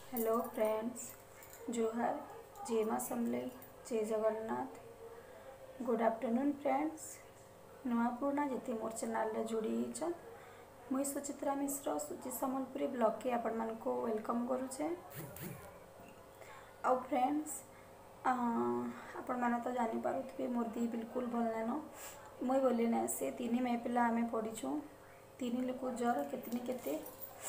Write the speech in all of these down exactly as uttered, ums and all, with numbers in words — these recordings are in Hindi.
हेलो फ्रेंड्स, जोहार, जय माँ समलेई, जय जगन्नाथ। Good afternoon friends. नुआ पुराना जिते मोर चैनल जोड़ी होइछन मुई सुचित्रा मिश्र सुचि सम्बलपुरी ब्लॉग के आपण मान को वेलकम करुचे। आउ फ्रेंड्स, आपण माने तो जानी पारुथिबे मोर दी बिल्कुल भल नानो मुई बोली ना से तीन मे पिला आमे पढ़ीछु। तीन लोक ज्वर केतनी केते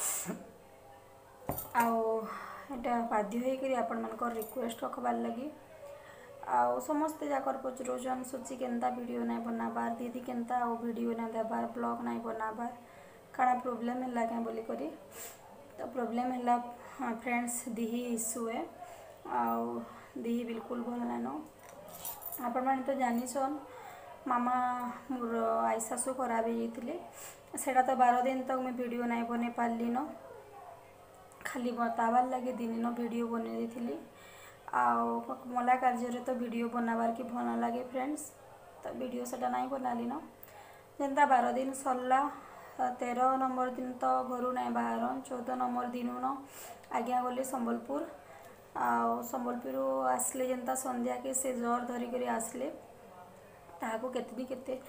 आओ एटा बाध्य होकर आपण मान रिक्वेस्ट रखबार लगी आउ समस्ते जाकर पचरोचन सोची केनता वीडियो नहीं बनाबार दीदी केनता आउ वीडियो नहीं देबार ब्लॉग नहीं बनाबार काଣା प्रोब्लेम है क्या बोली करी। तो प्रोब्लेम है फ्रेंड्स दिही इश्यू है आउ दिही बिल्कुल भल नानो। आपण मैंने तो जानीछन मामा मोर आई सासू खराब हो जाते सेटा तो बारह दिन तक मैं वीडियो नहीं बने पार्ली न खाली बताबार लगे दिन न वीडियो बने दी आउ मला कार्य तो वीडियो बनाबार की भल लगे फ्रेंड्स। तो वीडियो सेटा नहीं बनाली न जेनता बारह दिन सरला तेरह नंबर दिन तो घर नहीं बाहर चौदह नंबर दिन न आज्ञा गली संबलपुर आउ संबलपुर आसले जेनता संध्या के से ज्वर धरिक आसले ताको केतनी केते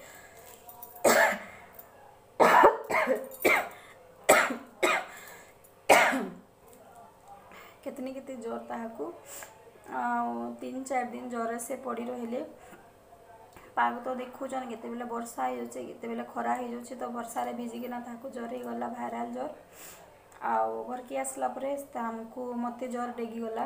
केतनी केते ज्वर ताको तीन चार दिन ज्वर से पड़ी रहिले पाग तो देखुचन केते बेले वर्षा हो जाचे केते बेले खरा हो जाचे तो वर्षा रे भिजिकिना ताको ज्वर हो गला भाइराल ज्वर आउ घर के आसला परे हमको मते ज्वर डेगी गला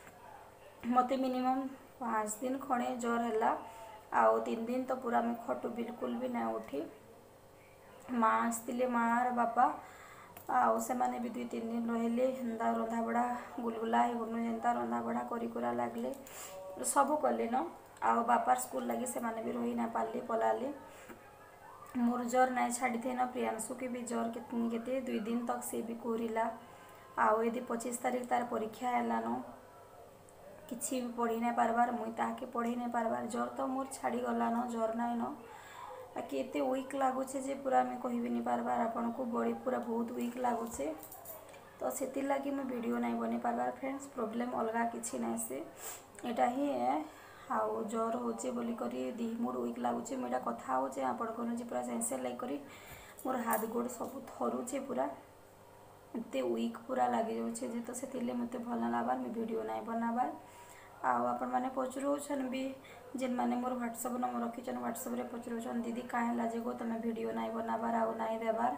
मते मिनिमम पाँच दिन खणे ज्वर हैला आउ तीन दिन तो पूरा मैं खटु बिल्कुल भी ना उठी। माँ आसते माँ बापा आउ से माने भी दुई तीन दिन रहिले हेन्दा रंधा बड़ा गुलगुला होगुन जेनता रंधा बड़ा करी कुरा लागले सब कले न आउ बापार स्कूल लगी से माने भी रही ना पारली पलाली। मोर ज्वर नहीं छाड़ी थे न प्रियांशु के भी ज्वर केतनी केते दुई दिन तक से भी कोहरिला आउ यदि पच्चीस तारीख तार परीक्षा है न किसी भी पढ़ी नहीं पारबार मुई ताके पढ़ी नहीं पारबार ज्वर तो मोर छाड़ी गला न ज्वर नाई न बाकी एते वीक लगुचे जे पूरा मैं कहि नहीं पारबार आपन को बॉडी पूरा बहुत वीक लगुचे तो से लगी मैं वीडियो नहीं बने पारबार फ्रेंड्स। प्रॉब्लम अलगा किसी ना से एटा ही है आउ ज्वर होचे बोली करी दी मोर वीक लगुचे मुझा कथा होचे आपण को पूरा सेंसर लाइक करी मोर हाथ गोड़ सब थरुचे पूरा एते वीक पूरा लगी जाऊे जे तो से मत भल लाबार मैं वीडियो नहीं बनाबार आउ आपण मैंने पचरोचन भी जेन मैंने मोर व्हाट्सअप नंबर रखीचन व्हाट्सअप रे पचरोचन दीदी कहाँ लाजे गो तुम वीडियो नहीं बनाबार आउ नहीं देबार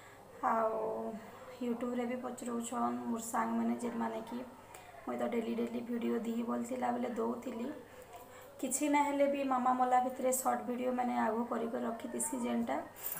आउ यूट्यूब रे भी पचरोचन मोर सांग मैंने जेन मैंने कि मुई तो डेली डेली वीडियो दी बोलथिला बेले दौली किसी ना हेले भी मामा मला भितर सर्ट वीडियो मैंने आगो कर रखी जेनटा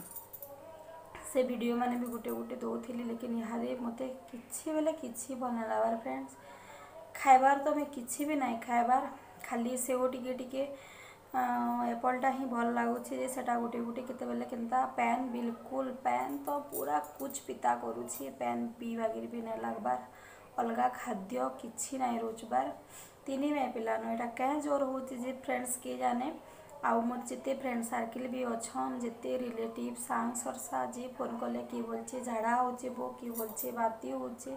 से वीडियो मैंने भी गोटे गोटे दौली लेकिन यहाँ मत कि बेले कि बना लाबार फ्रेंड्स खाइबार तो मैं किसी भी नहीं खाइबार खाली से टिके टिके एप्पलटा ही भल लगुचे सेटा गोटे गोटे केते बेले केनता पैन बिल्कुल पैन तो पूरा कुछ पिता करुछि पैन पीवागिर भी नहीं लगबार अलगा खाद्य किसी नहीं रोचबार तीन में पिला न एटा क्या जोर होची जे फ्रेंड्स के जाने आउ मोर जिते फ्रेंड सर्किल भी अच्छन जिते रिलेटिव सांग सरसा जी फोन कले कि बोलचे झाड़ा होचे बो कि बोलचे बाती होचे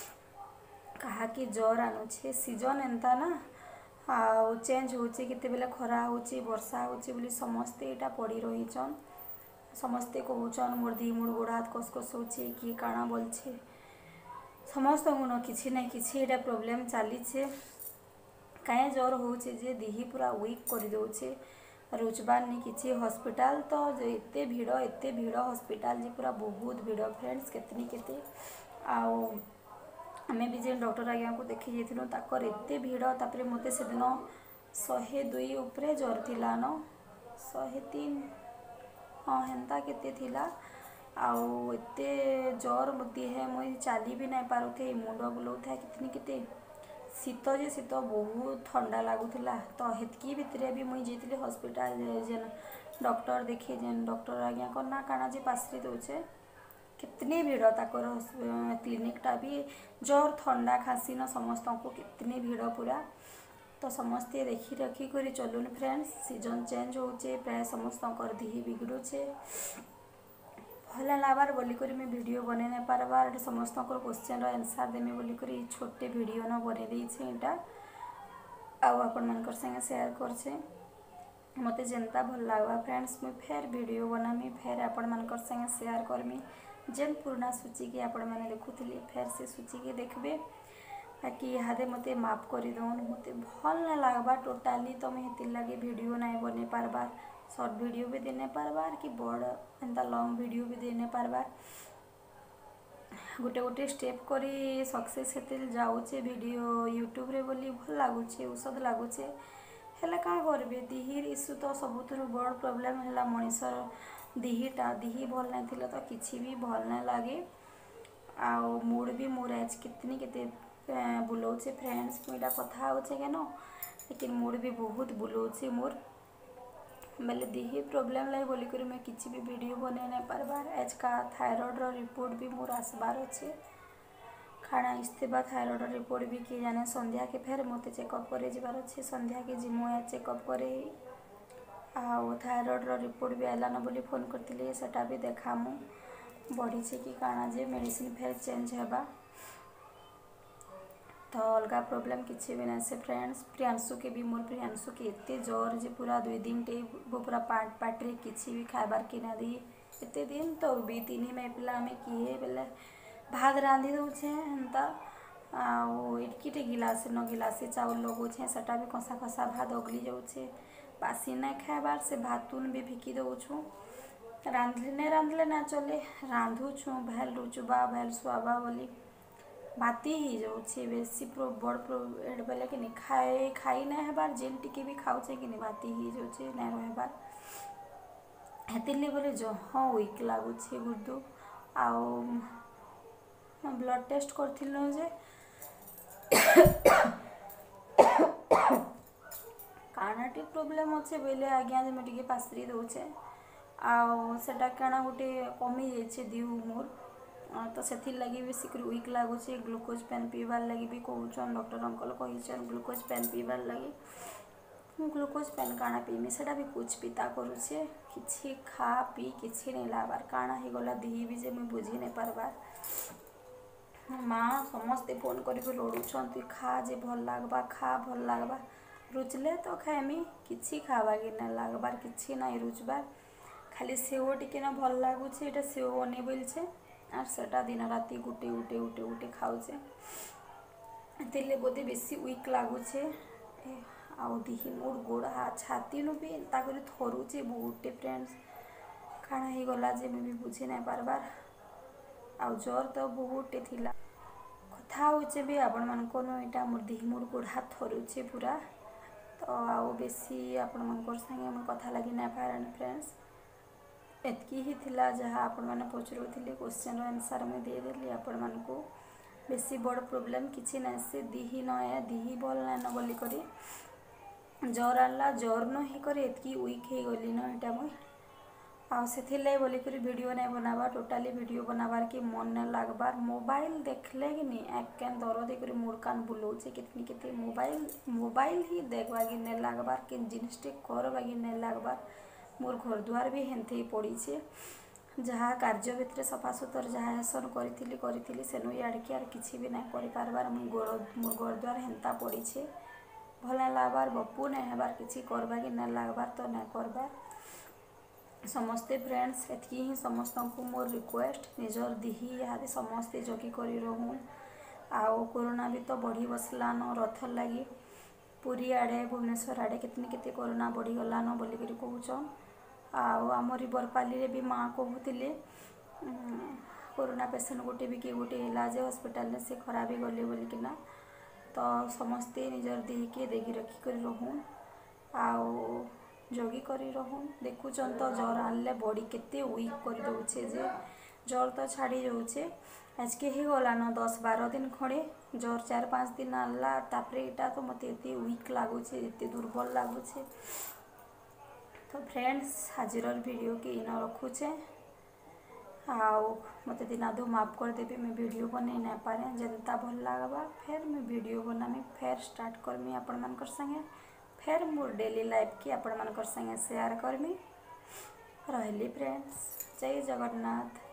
कहा कि ज्वर आनुचे सीजन एंता ना आउ चेंज होचे केते बेले खरा होचे वर्षा होचे बोली समस्ते एटा पड़ी रहीचन समस्ते कहूचन मोर दी मोर गोड़ हाथ कसकस होचे कि काଣା बोलछे समस्त गुण किसी ना किसी एटा प्रॉब्लम चलीचे कहीं ज्वर होचे जे दिही पूरा वीक कर दौचे रोजबार नहीं किसी हॉस्पिटल तो एते भीड़ एते भीड़ हॉस्पिटल जे पूरा बहुत भीड़ फ्रेंड्स केतनी केते आउ आमे भी जेन डॉक्टर आज्ञा को देखी जाइथिलु ताकर एते भीड़ तापरे मते से दिन शहे दुई उपरे ज्वर थिला न शहे तीन हाँ हेन्ता केते थिला आउ एते ज्वर मती है मुई चाली भी नहीं पारुथे मुंड बुलाउथा कितनी केते शीत जे शीत बहुत ठंडा लगुला तो हेतकी भितर भी मुई जाइथिली हॉस्पिटल जेन डॉक्टर देखी जेन डॉक्टर आज्ञा को ना काना जे पासरी दौचे कितनी भीड़ ताकर क्लिनिकटा भी ज्वर ठंडा खासी न समस्त को कितनी भीड़ पूरा तो समस्ते देखी रखी कर चलुन फ्रेंड्स सीजन चेंज होचे प्राय समस्त दी बिगड़ुचे भल लाबार बोलिक मैं वीडियो बन नहीं पार्बार समस्त क्वेश्चन आंसर देमी बोलिक छोटे वीडियो न बन देटा आपण मान संगे शेयर करछे मते जेनता भल लागवा फ्रेंड्स मुझे फेर वीडियो बनामी फेर आपण मान संगे शेयर करमी जेन पुराना सूची की आपण मैंने देखुली फेर से सूची की देखबे बाकी इहादे मते माफ कर दौन मते भल ना लागबा टोटाली तो मैं हेतिर लगे वीडियो नहीं बने पार्बार शॉर्ट वीडियो भी देने पार्बार कि बड़ एंता लॉन्ग वीडियो भी देने पार्बार गोटे गोटे स्टेप करी सक्सेस हेतिल जाऊे वीडियो यूट्यूब रे बोली भल लगुचे औषध लगुचे हेला का करबे दिहिर इश्यू तो सबुठ बड़ प्रोब्लेम है मनीषर दिहिटा दिहि भल नहीं थिला तो किसी भी भल नहीं लगे आउ मूड भी मोर आज कितनी केते बुलाऊे फ्रेंड्स मुझा कथा होचे के न लेकिन मूड भी बहुत बुलाऊे मोर बेले दिही प्रोब्लेम लाई बोलिक मैं किसी भी वीडियो बने नहीं पार्बार आज का थायरॉइड रो रिपोर्ट भी मोर आसबार अच्छे खाना इस्तेबा थायरॉइड रिपोर्ट भी किए जाने संध्या के फेर मत चेकअप करे जबार अच्छे संध्या के जिमु चेकअप करे आउ थायरॉइड रो रिपोर्ट भी आइलान बोली फोन करती सेटा भी देखामु बढ़ी कि काना जे मेडिसिन फेर चेंज होगा तो अलग प्रोब्लेम किसी भी ना से फ्रेंड्स प्रियांशु के भी मोर प्रियांशु के एते जोर जे पूरा दुई दिन टे वो पूरा पाट पाटे किसी भी खाबार कि ना दी एते दिन तो भी तीन में पिला आम किए बेले भात रांधि दौचे हेन्ता आटकीटे गिलासे न गिलासे चाउल लगौछे सेटा भी कसा कसा भात अगली जाऊे बासी ना खाबार से भातुन भी फिकी दौछू रांधले नहीं रांधले ना चले रांधुछू भेल रुचुबा भेल सुबा बोली बाती ही जाऊे बेसी प्रो बड़ प्रो एड बेले कि खाए खाई ना हेबार जेन टिके भी खाऊे कि बाती ही जाऊे ना रहबार हेतिरले बोले जह वीक लगुचे गुर्दू आउ ब्लड टेस्ट करथिलु जे कानाटी प्रोब्लेम अच्छे बोले आज्ञा जे मैं पासरी दौचे आउ सेटा काना गोटे कमी जाइए दिउ मोर तो से लगी भी शीघ्र वीक लगुचे ग्लूकोज पेन पीबार लगी भी कहन डॉक्टर अंकल कहीचन ग्लूकोज पेन पीबार लगी ग्लूकोज पेन काना पीमी सेटा भी कुछ पिता करुचे किछि खा पी किछि नहीं लाबार काना ही गला दिही भी जे मैं बुझी नहीं पार्बार माँ समस्ते फोन कर लड़ुंट खा जे भल लगवा खा भल लगवा रुचले तो खाएमी किछि खावा कि नहीं लगबार किछि नहीं रुचबार खाली सेव टिके ना भल लगुचे एटा सेव बने बोलछे आर सेटा दिन राति गुटे गुटे गुटे गुटे खाऊे तेले बोधे बेसी वीक लगुचे आउ दिही मोर गोड़ हाथ छाती नु भी एंता कर थरुचे बहुटे फ्रेंड्स काना ही गला जे मैं भी बुझी नहीं पार्बार आउ जोर तो बहुटे थिला कथा होचे भी आपण मानको नो एटा मोर दिही मोर गोड़ हाथ थरुचे पूरा तो आउ बेसी आपण मानकर संगे हम कथा लगी नहीं पारन फ्रेंड्स एतकी ही थिला जहाँ आपण मैंने पचरुले क्वेश्चन आंसर में दे देली आपण मानकू बेसी बड़ प्रोब्लेम किसी ना से दिही न है दिही भल ना न बोली करी जर आला जर न ही करी एतकी वीक हो गली न एटा मुई आ से बोली करी वीडियो नहीं बनावा टोटाली वीडियो बनाबार कि मन नहीं लगबार मोबाइल देखले कि नहीं एक कैन दरद कर मुड़ कान बुलाऊे कितनी कितनी मोबाइल मोबाइल ही देखवा कि नहीं लगबार कि जिनटे करवा कि नहीं लगबार मोर घर द्वार भी हेन्ते ही पड़ी जहाँ कार्य भितर सफा सुतर जहाँ हेसन करी करी सेनु याड़के आर किसी भी नहीं कर पार्बार मुझ गोड़ मोर घर द्वार हेन्ता पड़ी भल लगबार बपू नहीं हबार किसी करवा कि नहीं लगबार तो नहीं करबार समस्ते फ्रेंड्स एतकी ही समस्त को मोर रिक्वेस्ट निजर दिही यहाँ समस्ते जगी कर रहूँ आउ कोरोना भी तो बढ़ी बसलान रथ लगी पुरी आड़े भुवनेश्वर आड़े कितनी केते कोरोना बढ़ीगलान बोलिक कहून आमरी बरपाली भी माँ कहते कोरोना पेसेंट गोटे भी किए गोटे है जे हस्पिटाल से खराब गले बोलिकिना तो समस्ते निजर दी के देखी रखी कर रहूँ आउ जगी कर रहूँ देखुचन तो जर आनले बॉडी केते वीक कर दौचे जे जर तो छाड़ी जाऊे आज के ही गलान दस बारह दिन खड़े जर चार पाँच दिन आनला तापरे एटा तो मत एते वीक लगुचे एते दुर्बल लगुचे तो फ्रेंड्स हाजिर वीडियो के इन रखुचे आउ मत दिनादु माफ कर देबे मैं वीडियो बन नहीं पारे जनता भल लगवा फिर मैं वीडियो बनामी फिर स्टार्ट करमी आपण मानकर संगे फिर मोर डेली लाइफ की आपण मानकर संगे शेयर करमी रहली फ्रेंड्स। जय जगन्नाथ।